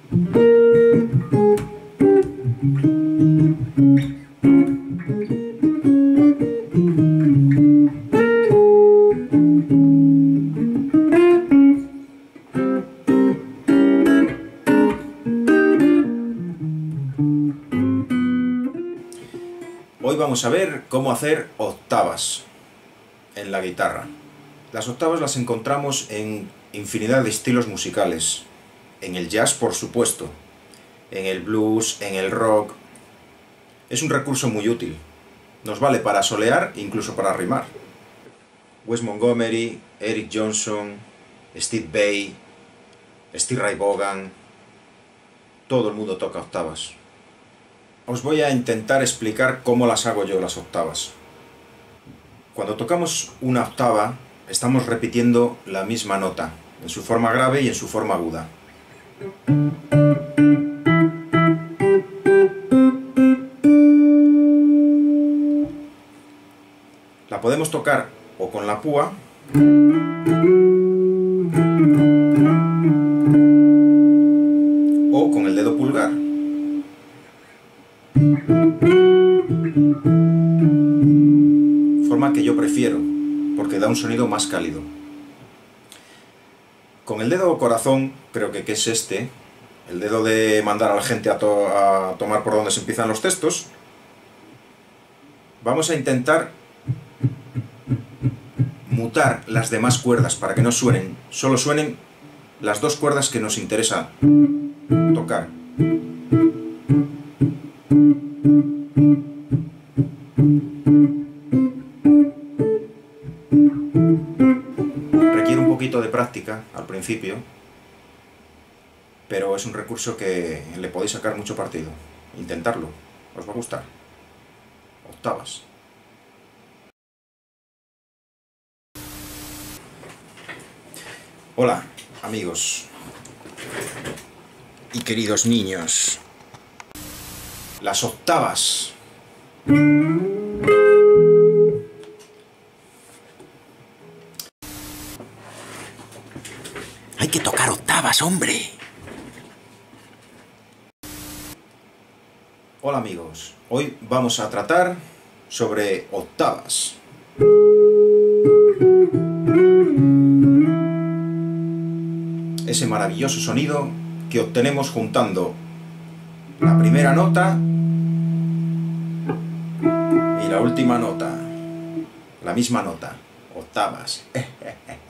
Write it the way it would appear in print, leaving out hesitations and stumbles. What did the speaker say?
Hoy vamos a ver cómo hacer octavas en la guitarra. Las octavas las encontramos en infinidad de estilos musicales. En el jazz, por supuesto, en el blues, en el rock. Es un recurso muy útil. Nos vale para solear, incluso para rimar. Wes Montgomery, Eric Johnson, Steve Vai, Steve Ray Vaughan, todo el mundo toca octavas. Os voy a intentar explicar cómo las hago yo, las octavas. Cuando tocamos una octava, estamos repitiendo la misma nota, en su forma grave y en su forma aguda. La podemos tocar o con la púa o con el dedo pulgar. Forma que yo prefiero, porque da un sonido más cálido. Con el dedo corazón, creo que es este, el dedo de mandar a la gente a tomar por donde se empiezan los textos, vamos a intentar mutar las demás cuerdas para que no suenen, solo suenen las dos cuerdas que nos interesa tocar. Requiere un poquito de práctica al principio, pero es un recurso que le podéis sacar mucho partido. Intentadlo, os va a gustar. Octavas. Hola, amigos y queridos niños. Las octavas. Hay que tocar octavas, hombre. Hola, amigos. Hoy vamos a tratar sobre octavas. Ese maravilloso sonido que obtenemos juntando la primera nota y la última nota, la misma nota, octavas.